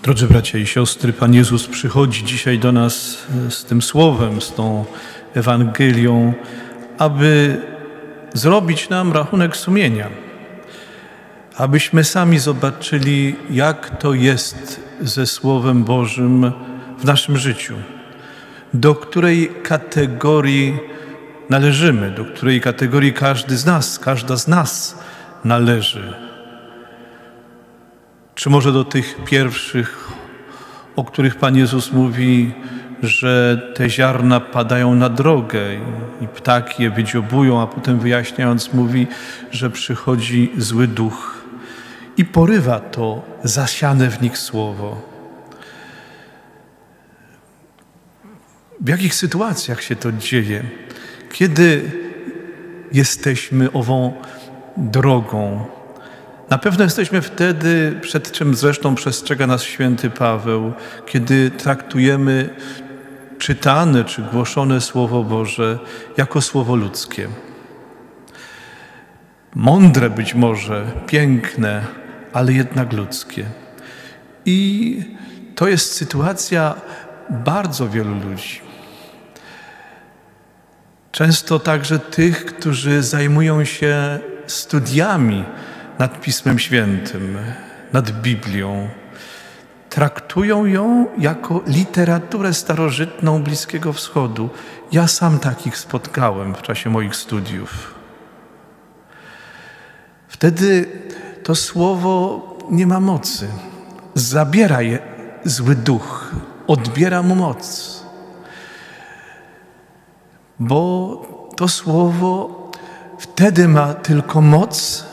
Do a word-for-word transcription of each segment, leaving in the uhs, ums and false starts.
Drodzy bracia i siostry, Pan Jezus przychodzi dzisiaj do nas z tym Słowem, z tą Ewangelią, aby zrobić nam rachunek sumienia, abyśmy sami zobaczyli, jak to jest ze Słowem Bożym w naszym życiu, do której kategorii należymy, do której kategorii każdy z nas, każda z nas należy. Czy może do tych pierwszych, o których Pan Jezus mówi, że te ziarna padają na drogę i ptaki je wydziobują, a potem wyjaśniając mówi, że przychodzi zły duch i porywa to zasiane w nich słowo. W jakich sytuacjach się to dzieje? Kiedy jesteśmy ową drogą? Na pewno jesteśmy wtedy, przed czym zresztą przestrzega nas święty Paweł, kiedy traktujemy czytane czy głoszone Słowo Boże jako słowo ludzkie. Mądre być może, piękne, ale jednak ludzkie. I to jest sytuacja bardzo wielu ludzi. Często także tych, którzy zajmują się studiami nad Pismem Świętym, nad Biblią. Traktują ją jako literaturę starożytną Bliskiego Wschodu. Ja sam takich spotkałem w czasie moich studiów. Wtedy to słowo nie ma mocy. Zabiera je zły duch, odbiera mu moc. Bo to słowo wtedy ma tylko moc,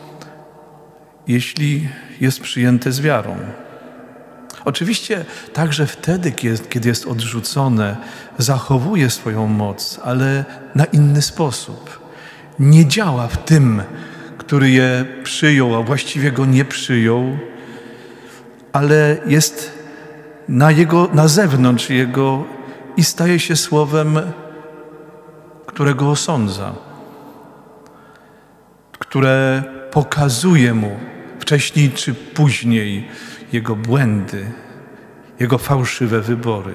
jeśli jest przyjęte z wiarą. Oczywiście także wtedy, kiedy jest odrzucone, zachowuje swoją moc, ale na inny sposób. Nie działa w tym, który je przyjął, a właściwie go nie przyjął, ale jest na, jego, na zewnątrz jego i staje się słowem, którego osądza, które pokazuje mu wcześniej czy później jego błędy, jego fałszywe wybory.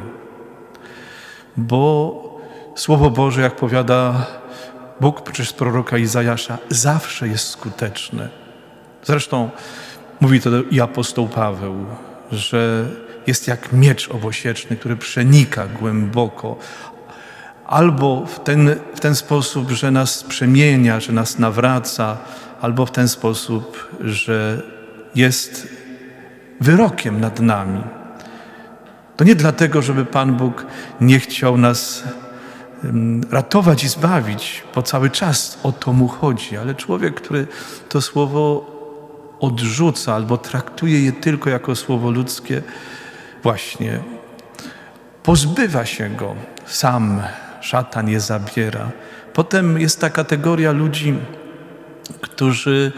Bo Słowo Boże, jak powiada Bóg przez proroka Izajasza, zawsze jest skuteczne. Zresztą mówi to i apostoł Paweł, że jest jak miecz obosieczny, który przenika głęboko, albo w ten, w ten sposób, że nas przemienia, że nas nawraca, albo w ten sposób, że jest wyrokiem nad nami. To nie dlatego, żeby Pan Bóg nie chciał nas ratować i zbawić, bo cały czas o to mu chodzi, ale człowiek, który to słowo odrzuca albo traktuje je tylko jako słowo ludzkie, właśnie pozbywa się go sam, szatan je zabiera. Potem jest ta kategoria ludzi, którzy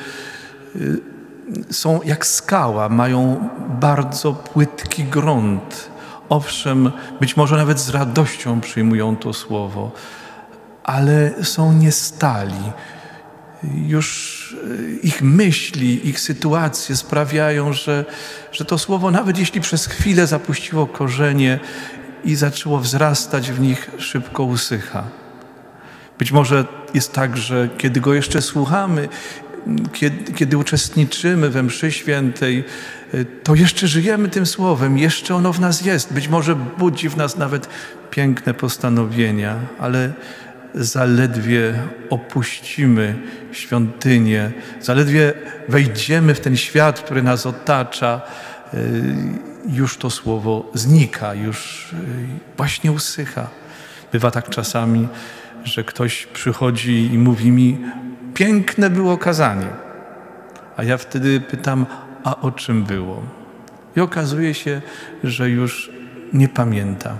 są jak skała, mają bardzo płytki grunt. Owszem, być może nawet z radością przyjmują to słowo, ale są niestali. Już ich myśli, ich sytuacje sprawiają, że, że to słowo, nawet jeśli przez chwilę zapuściło korzenie i zaczęło wzrastać w nich, szybko usycha. Być może jest tak, że kiedy go jeszcze słuchamy, kiedy, kiedy uczestniczymy we mszy świętej, to jeszcze żyjemy tym słowem, jeszcze ono w nas jest. Być może budzi w nas nawet piękne postanowienia, ale zaledwie opuścimy świątynię, zaledwie wejdziemy w ten świat, który nas otacza, już to słowo znika, już właśnie usycha. Bywa tak czasami, że ktoś przychodzi i mówi mi: piękne było kazanie. A ja wtedy pytam: a o czym było? I okazuje się, że już nie pamięta.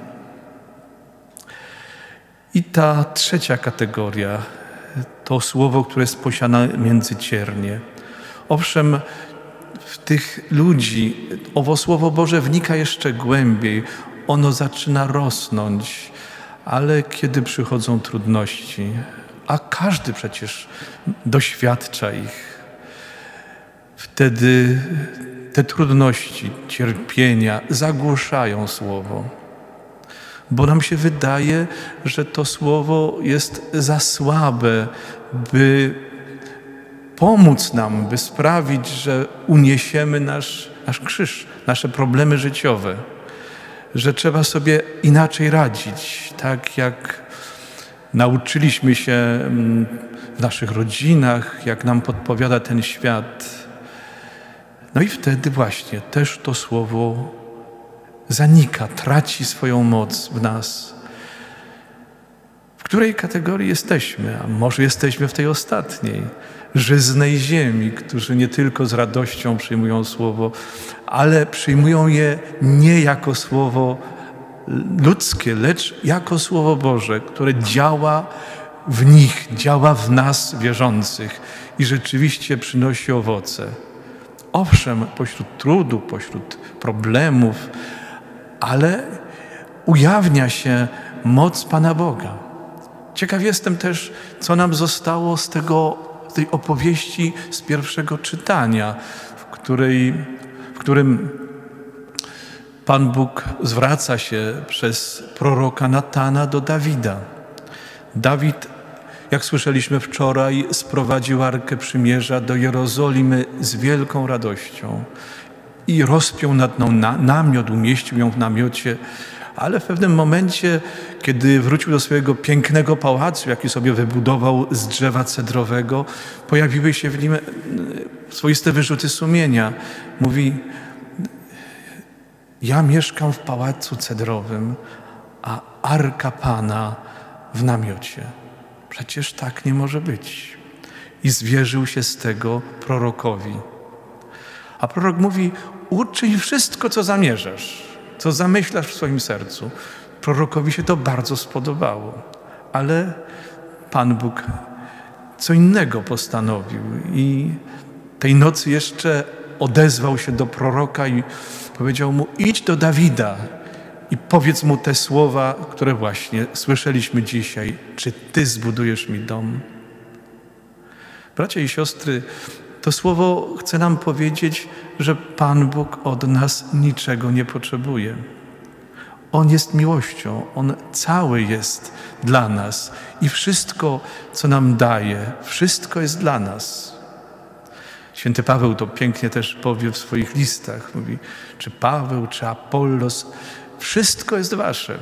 I ta trzecia kategoria to słowo, które jest posiane między ciernie. Owszem, w tych ludzi owo Słowo Boże wnika jeszcze głębiej. Ono zaczyna rosnąć, ale kiedy przychodzą trudności, a każdy przecież doświadcza ich, wtedy te trudności, cierpienia zagłuszają Słowo, bo nam się wydaje, że to Słowo jest za słabe, by pomóc nam, by sprawić, że uniesiemy nasz, nasz krzyż, nasze problemy życiowe, że trzeba sobie inaczej radzić, tak jak nauczyliśmy się w naszych rodzinach, jak nam podpowiada ten świat. No i wtedy właśnie też to Słowo zanika, traci swoją moc w nas. W której kategorii jesteśmy? A może jesteśmy w tej ostatniej, żyznej ziemi, którzy nie tylko z radością przyjmują Słowo, ale przyjmują je nie jako Słowo ludzkie, lecz jako Słowo Boże, które działa w nich, działa w nas wierzących i rzeczywiście przynosi owoce. Owszem, pośród trudu, pośród problemów, ale ujawnia się moc Pana Boga. Ciekaw jestem też, co nam zostało z tego, tej opowieści z pierwszego czytania, w, której, w którym Pan Bóg zwraca się przez proroka Natana do Dawida. Dawid, jak słyszeliśmy wczoraj, sprowadził Arkę Przymierza do Jerozolimy z wielką radością i rozpiął nad nią na, namiot, umieścił ją w namiocie, ale w pewnym momencie, kiedy wrócił do swojego pięknego pałacu, jaki sobie wybudował z drzewa cedrowego, pojawiły się w nim swoiste wyrzuty sumienia. Mówi: ja mieszkam w pałacu cedrowym, a Arka Pana w namiocie. Przecież tak nie może być. I zwierzył się z tego prorokowi. A prorok mówi: uczyń wszystko, co zamierzasz, co zamyślasz w swoim sercu. Prorokowi się to bardzo spodobało, ale Pan Bóg co innego postanowił i tej nocy jeszcze odezwał się do proroka i powiedział mu: idź do Dawida i powiedz mu te słowa, które właśnie słyszeliśmy dzisiaj. Czy ty zbudujesz mi dom? Bracia i siostry, to słowo chce nam powiedzieć, że Pan Bóg od nas niczego nie potrzebuje. On jest miłością, On cały jest dla nas i wszystko, co nam daje, wszystko jest dla nas. Święty Paweł to pięknie też powie w swoich listach. Mówi: czy Paweł, czy Apollos, wszystko jest wasze.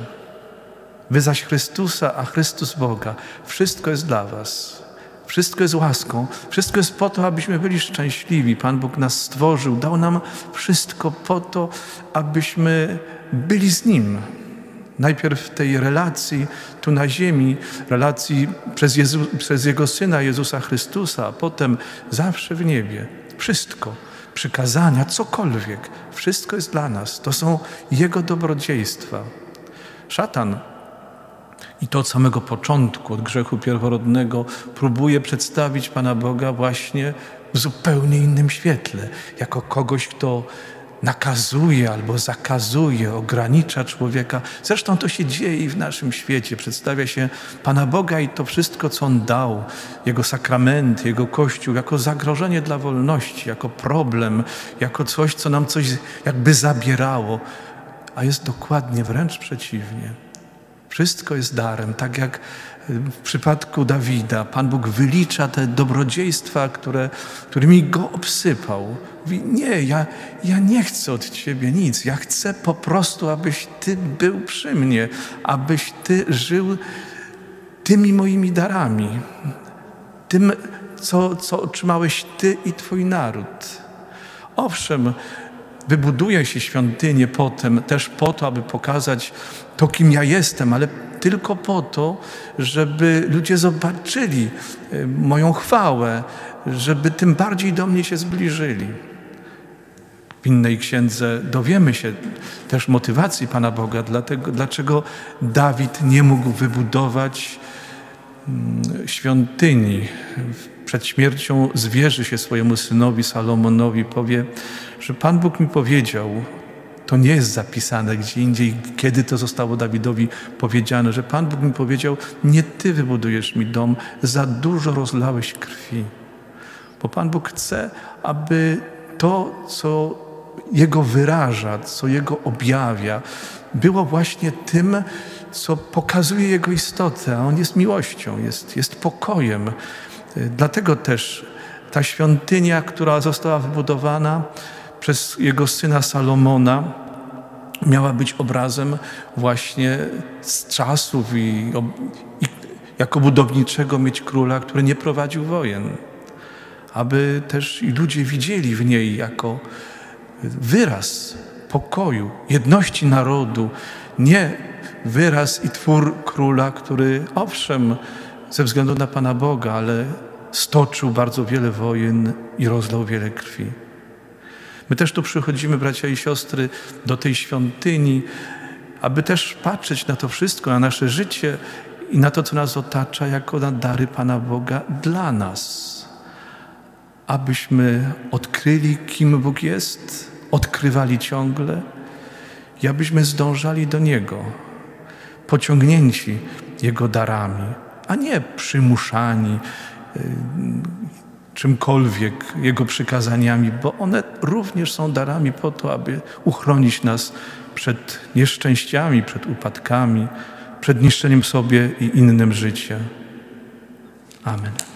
Wy zaś Chrystusa, a Chrystus Boga. Wszystko jest dla was. Wszystko jest łaską. Wszystko jest po to, abyśmy byli szczęśliwi. Pan Bóg nas stworzył, dał nam wszystko po to, abyśmy byli z Nim. Najpierw w tej relacji tu na ziemi, relacji przez, Jezu, przez Jego Syna Jezusa Chrystusa, a potem zawsze w niebie. Wszystko, przykazania, cokolwiek, wszystko jest dla nas. To są Jego dobrodziejstwa. Szatan, i to od samego początku, od grzechu pierworodnego, próbuje przedstawić Pana Boga właśnie w zupełnie innym świetle, jako kogoś, kto nakazuje albo zakazuje, ogranicza człowieka. Zresztą to się dzieje i w naszym świecie. Przedstawia się Pana Boga i to wszystko, co On dał, Jego sakramenty, Jego Kościół, jako zagrożenie dla wolności, jako problem, jako coś, co nam coś jakby zabierało. A jest dokładnie wręcz przeciwnie. Wszystko jest darem, tak jak w przypadku Dawida. Pan Bóg wylicza te dobrodziejstwa, które, którymi go obsypał. Mówi: nie, ja, ja nie chcę od Ciebie nic. Ja chcę po prostu, abyś Ty był przy mnie, abyś Ty żył tymi moimi darami, tym, co, co otrzymałeś Ty i Twój naród. Owszem, wybuduje się świątynię potem też po to, aby pokazać to, kim ja jestem, ale tylko po to, żeby ludzie zobaczyli moją chwałę, żeby tym bardziej do mnie się zbliżyli. W innej księdze dowiemy się też motywacji Pana Boga, dlatego, dlaczego Dawid nie mógł wybudować świątyni. Przed śmiercią zwierzy się swojemu synowi Salomonowi, powie, że Pan Bóg mi powiedział, to nie jest zapisane gdzie indziej, kiedy to zostało Dawidowi powiedziane, że Pan Bóg mi powiedział: nie Ty wybudujesz mi dom, za dużo rozlałeś krwi. Bo Pan Bóg chce, aby to, co Jego wyraża, co Jego objawia, było właśnie tym, co pokazuje Jego istotę, a On jest miłością, jest, jest pokojem. Dlatego też ta świątynia, która została wybudowana przez Jego syna Salomona, miała być obrazem właśnie z czasów i, i jako budowniczego mieć króla, który nie prowadził wojen. Aby też i ludzie widzieli w niej jako wyraz pokoju, jedności narodu, nie wyraz i twór króla, który owszem, ze względu na Pana Boga, ale stoczył bardzo wiele wojen i rozlał wiele krwi. My też tu przychodzimy, bracia i siostry, do tej świątyni, aby też patrzeć na to wszystko, na nasze życie i na to, co nas otacza, jako na dary Pana Boga dla nas. Abyśmy odkryli, kim Bóg jest, odkrywali ciągle i abyśmy zdążali do Niego, pociągnięci Jego darami, a nie przymuszani y, czymkolwiek Jego przykazaniami, bo one również są darami po to, aby uchronić nas przed nieszczęściami, przed upadkami, przed niszczeniem sobie i innym życia. Amen.